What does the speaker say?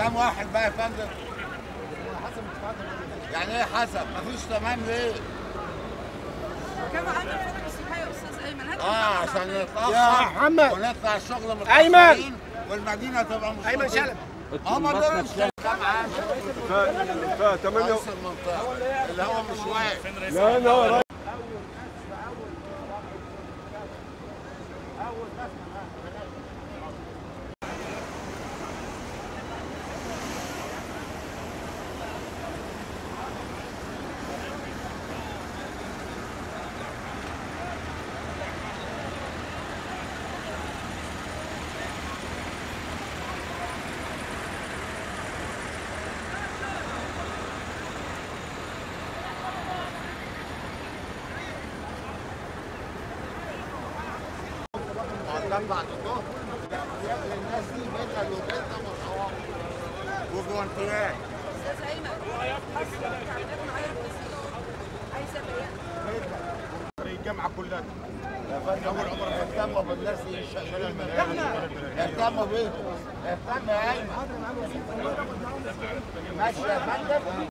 كام واحد بقى يا فندم؟ يعني ايه حسب؟ مفيش تمام ليه؟ كم عدد فترة الصبح يا استاذ ايمن؟ عشان نتأخر يا محمد ونطلع الشغل ايمن متأخرين والمدينة تبقى مش ايمن شلبي هم دول كام عام؟ ف 8 رئيس المنطقة اللي هو مش واقف. لا لا كان بعد الظهر الناس دي بيتها وبيتها وصواب وجوانتيات. استاذ ايمن الجامعه كلها يا فندم اول عمر اهتموا بالناس الشقيانين اهتموا بيهم اهتم يا ايمن ماشي يا فندم.